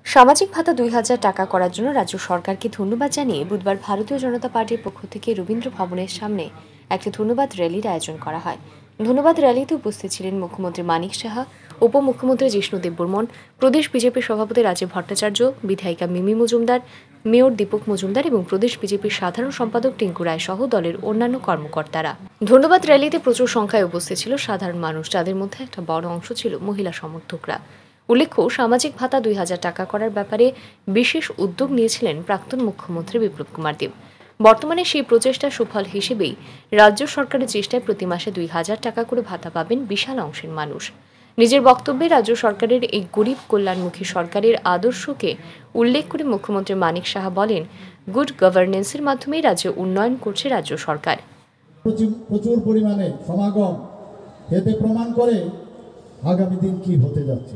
সামাজিক ভাতা ২,০০০ টাকা করার জন্য রাজ্য সরকারকে ধন্যবাদ জানিয়ে বুধবার ভারতীয় জনতা পার্টির পক্ষ থেকে রবীন্দ্র ভবনের সামনে একটি ধন্যবাদ র্যালির আয়োজন করা হয়। ধন্যবাদ র্যালিতে উপস্থিত ছিলেন মুখ্যমন্ত্রী মানিক সাহা, উপমুখ্যমন্ত্রী জিষ্ণু দেববর্মন, প্রদেশ বিজেপির সভাপতি রাজীব ভট্টাচার্য, বিধায়িকা মিমি মজুমদার, মেয়র দীপক মজুমদার এবং প্রদেশ বিজেপির সাধারণ সম্পাদক টিঙ্কু রায় সহ দলের অন্যান্য কর্মকর্তারা। ধন্যবাদ র্যালিতে প্রচুর সংখ্যায় উপস্থিত ছিল সাধারণ মানুষ, যাদের মধ্যে একটা বড় অংশ ছিল মহিলা সমর্থকরা। উল্লেখ্য, সামাজিক ভাতা ২,০০০ টাকা করার ব্যাপারে বিশেষ উদ্যোগ নিয়েছিলেন প্রাক্তন মুখ্যমন্ত্রী বিপ্লব কুমার দেব। বর্তমানে সেই প্রচেষ্টার সুফল হিসেবেই রাজ্য সরকারের চেষ্টায় প্রতি মাসে ২,০০০ টাকা করে ভাতা পাবেন বিশাল অংশের মানুষ। নিজের বক্তব্যে রাজ্য সরকারের এই গরিব কল্যাণমুখী সরকারের আদর্শকে উল্লেখ করে মুখ্যমন্ত্রী মানিক সাহা বলেন, গুড গভর্নেন্সের মাধ্যমেই রাজ্যে উন্নয়ন করছে রাজ্য সরকার। প্রচুর পরিমাণে সমাগম এতে প্রমাণ করে আগামী দিন কি হতে যাচ্ছে।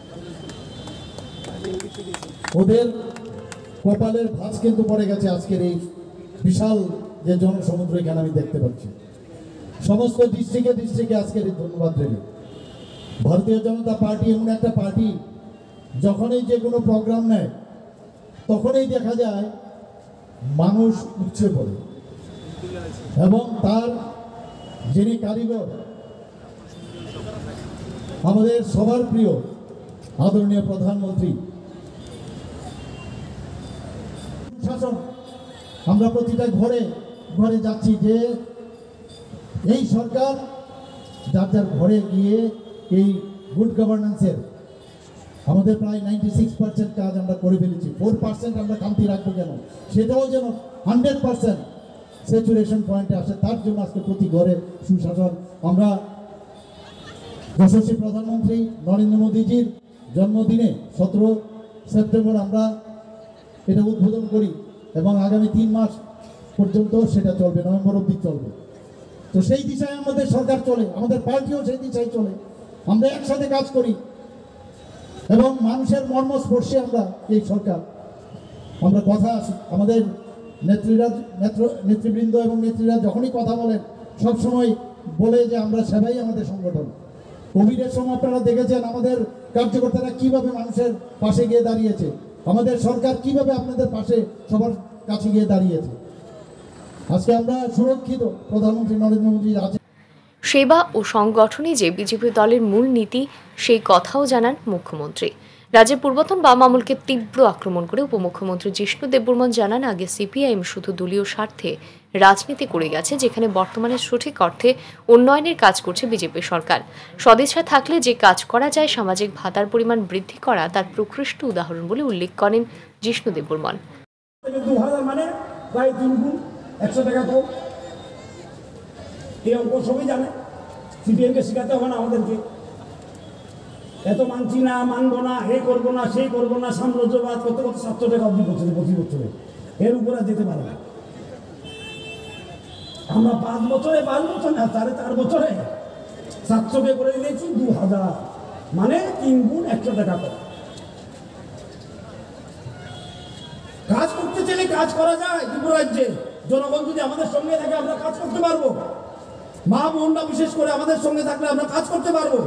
ওদের কপালের ভাঁজ কিন্তু পড়ে গেছে আজকের এই বিশাল যে জনসমুদ্র এখানে আমি দেখতে পাচ্ছি। সমস্ত ডিস্ট্রিক্টে আজকের এই ধন্যবাদ র্যালি। ভারতীয় জনতা পার্টি এমন একটা পার্টি, যখনই যে কোনো প্রোগ্রাম নেয় তখনই দেখা যায় মানুষ উপচে পড়ে, এবং তার যিনি কারিগর আমাদের সবার প্রিয় আদরণীয় প্রধানমন্ত্রী। শাসন আমরা প্রতিটা ঘরে ঘরে যাচ্ছি যে এই সরকার যার যার ঘরে গিয়ে এই গুড গভর্নেন্সের আমাদের প্রায় 96% কাজ আমরা করে ফেলেছি। 4% আমরা কামতি রাখবো কেন, সেটাও যেন 100% স্যাচুরেশন পয়েন্টে আসে। তার জন্য আজকে প্রতি ঘরে সুশাসন। আমরা যশস্বী প্রধানমন্ত্রী নরেন্দ্র মোদীজির জন্মদিনে 17 সেপ্টেম্বর আমরা এটা উদ্বোধন করি, এবং আগামী 3 মাস পর্যন্ত সেটা চলবে, নভেম্বর অবধি চলবে। তো সেই দিশায় আমাদের সরকার চলে, আমাদের পার্টিও সেই দিশায় চলে। আমরা একসাথে কাজ করি এবং মানুষের মর্মস্পর্শে আমরা এই সরকার আমরা কথা আসি। আমাদের নেতৃবৃন্দ এবং নেত্রীরা যখনই কথা বলেন সবসময় বলে যে আমরা সেবাই আমাদের সংগঠন। কোভিডের সময় আপনারা দেখেছেন আমাদের কার্যকর্তারা কিভাবে মানুষের পাশে গিয়ে দাঁড়িয়েছে, আমাদের সরকার কিভাবে আপনাদের পাশে সবার কাছে গিয়ে দাঁড়িয়েছে। আজকে আমরা সুরক্ষিত, প্রধানমন্ত্রী নরেন্দ্র মোদী আছে। সেবা ও সংগঠনই যে বিজেপি দলের মূল নীতি, সেই কথাও জানান মুখ্যমন্ত্রী। রাজ্যের পূর্বতন বাম আমলকে তীব্র আক্রমণ করে উপমুখ্যমন্ত্রী জিষ্ণু দেববর্মন জানান, আগে সিপিআইএম শুধু দলীয় স্বার্থে রাজনীতি করে গেছে, যেখানে বর্তমানে সঠিক অর্থে উন্নয়নের কাজ করছে বিজেপি সরকার। সদিচ্ছা থাকলে যে কাজ করা যায়, সামাজিক ভাতার পরিমাণ বৃদ্ধি করা তার প্রকৃষ্ট উদাহরণ বলে উল্লেখ করেন জিষ্ণু দেববর্মন। ২,০০০ মানে প্রায় 3 গুণ 100 টাকা কম। এই অঙ্ক সবই জানে, সিপিএমকে শেখাতে হবে না আমাদেরকে। এত মানছি না, মানবো না, হে করবো না, সেই করবো না, সাম্রাজ্যবাদ করতে করতে 700 টাকা অবধি করছে 25 বছরে। এর উপরে যেতে পারে না। আমরা 5 বছরে না 4.5 বছরে 700 করে দিয়েছি 2,000, মানে 3 গুণ 100 টাকা কম। কাজ করতে চাইলে কাজ করা যায়। ত্রিপুরা রাজ্যে জনগণ যদি আমাদের সঙ্গে থাকে আমরা কাজ করতে পারবো। মা বোনরা বিশেষ করে আমাদের সঙ্গে থাকলে আমরা কাজ করতে পারবো।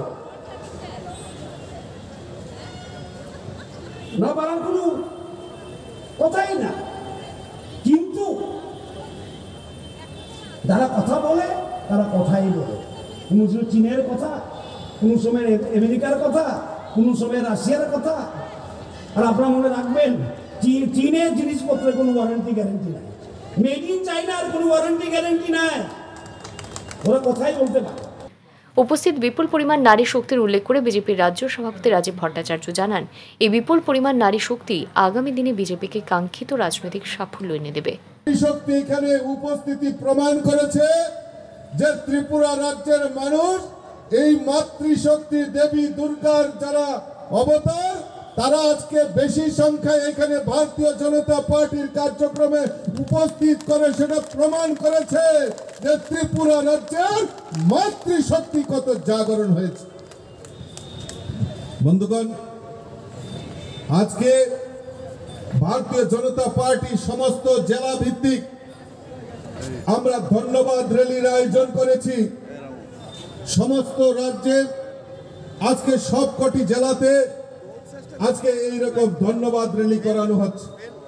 না পারার কোনো কথাই না। কিন্তু যারা কথা বলে তারা কথাই বলে। কোনো সময় চীনের কথা, কোনো সময় আমেরিকার কথা, কোনো সময় রাশিয়ার কথা। আর আপনারা মনে রাখবেন, চীনের জিনিসপত্রের কোনো ওয়ারেন্টি গ্যারেন্টি নাই। মেড ইন চাইনার কোনো ওয়ারেন্টি গ্যারেন্টি নাই। ওরা কথাই বলতে পারে। উপস্থিত বিপুল পরিমাণ নারী শক্তির উল্লেখ করে বিজেপির রাজ্য সভাপতি রাজীব ভট্টাচার্য জানান, এই বিপুল পরিমাণ নারী শক্তি আগামী দিনে বিজেপিকে কাঙ্ক্ষিত রাজনৈতিক সাফল্য এনে দেবে। শক্তি এখানে উপস্থিতি প্রমাণ করেছে যে ত্রিপুরা রাজ্যের মানুষ এই মাতৃশক্তি দেবী দুর্গার যারা অবতার, তারা আজকে বেশি সংখ্যায় এখানে ভারতীয় জনতা পার্টির কার্যক্রমে উপস্থিত করে সেটা প্রমাণ করেছে যে ত্রিপুরা রাজ্যের মাতৃশক্তি কত জাগরণ হয়েছে। বন্ধুগণ, আজকে ভারতীয় জনতা পার্টি সমস্ত জেলা ভিত্তিক আমরা ধন্যবাদ র্যালির আয়োজন করেছি। সমস্ত রাজ্যে আজকে সবকটি জেলাতে আজকে এইরকম ধন্যবাদ র্যালি করানো হচ্ছে।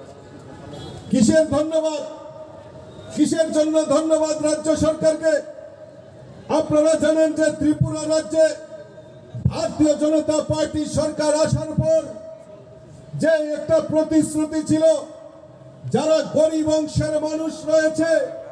কিসের ধন্যবাদ, কিসের জন্য ধন্যবাদ রাজ্য সরকারকে? আপনারা জানেন যে ত্রিপুরা রাজ্যে ভারতীয় জনতা পার্টি সরকার আসার পর যে একটা প্রতিশ্রুতি ছিল, যারা গরিব অংশের মানুষ রয়েছে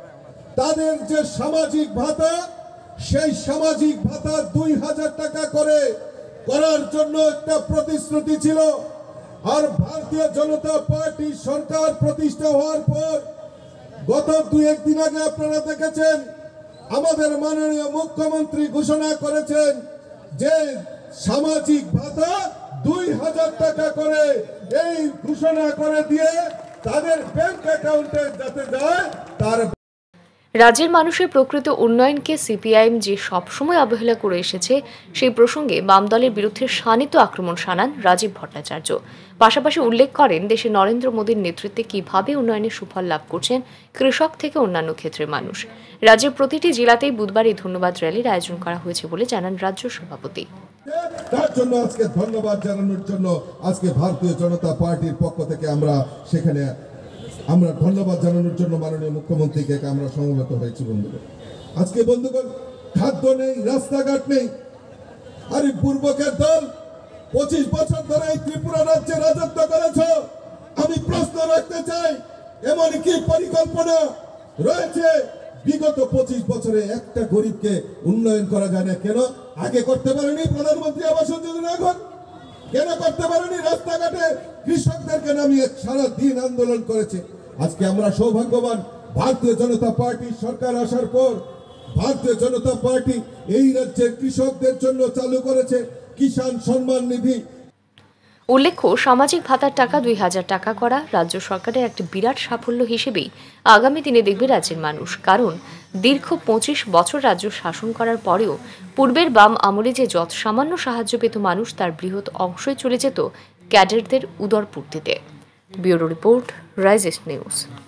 তাদের যে সামাজিক ভাতা, সেই সামাজিক ভাতা 2000 টাকা করে করার জন্য একটা প্রতিশ্রুতি ছিল। আর ভারতীয় জনতা পার্টি সরকার প্রতিষ্ঠা হওয়ার পর গত 2-1 দিন আগে আপনারা দেখেছেন আমাদের মাননীয় মুখ্যমন্ত্রী ঘোষণা করেছেন যে সামাজিক ভাতা 2000 টাকা করে এই ঘোষণা করে দিয়ে তাদের ব্যাংক অ্যাকাউন্টে যাতে যায় তার। রাজ্যের মানুষের প্রকৃত উন্নয়নকে সিপিআইএম যে সবসময় অবহেলা করে এসেছে সেই প্রসঙ্গে বাম দলের বিরুদ্ধে শাণিত আক্রমণ শানান রাজীব ভট্টাচার্য। পাশাপাশি উল্লেখ করেন দেশে নরেন্দ্র মোদীর নেতৃত্বে কিভাবে উন্নয়নের সুফল লাভ করছেন কৃষক থেকে অন্যান্য ক্ষেত্রের মানুষ। রাজ্যের প্রতিটি জেলাতেই বুধবার এই ধন্যবাদ র্যালির আয়োজন করা হয়েছে বলে জানান রাজ্য সভাপতি। তার জন্য আজকে ধন্যবাদ জানানোর জন্য আজকে ভারতীয় জনতা পার্টির পক্ষ থেকে আমরা সেখানে ধন্যবাদ জানানোর জন্য মাননীয় মুখ্যমন্ত্রীকে আমরা সমবেত হয়েছি। বন্ধুগণ, আজকে বন্ধুগণ খাদ্য নেই, রাস্তাঘাট নেই। আরে পূর্বকের দল 25 বছর ধরে এই ত্রিপুরা রাজ্যে রাজত্ব করেছ। আমি প্রশ্ন রাখতে চাই, এমন কি পরিকল্পনা রয়েছে বিগত 25 বছরে একটা গরিবকে উন্নয়ন করা যায় না? কেন আগে করতে পারেনি প্রধানমন্ত্রী আবাস যোজনা? এখন কেন করতে পারেনি? রাস্তাঘাটে কৃষকদেরকে নামিয়ে সারা দিন আন্দোলন করেছে। আজকে আমরা সৌভাগ্যবান, ভারতীয় জনতা পার্টি সরকার আসার পর ভারতীয় জনতা পার্টি এই রাজ্যের কৃষকদের জন্য চালু করেছে কিষাণ সম্মান নিধি। উল্লেখ্য, সামাজিক ভাতার টাকা 2000 টাকা করা রাজ্য সরকারের একটি বিরাট সাফল্য হিসেবেই আগামী দিনে দেখবে রাজ্যের মানুষ। কারণ দীর্ঘ 25 বছর রাজ্য শাসন করার পরেও পূর্বের বাম আমলে যে যত সামান্য সাহায্য পেত মানুষ, তার বৃহৎ অংশই চলে যেত ক্যাডারদের উদরপূর্তিতে। Bureau report, rises news.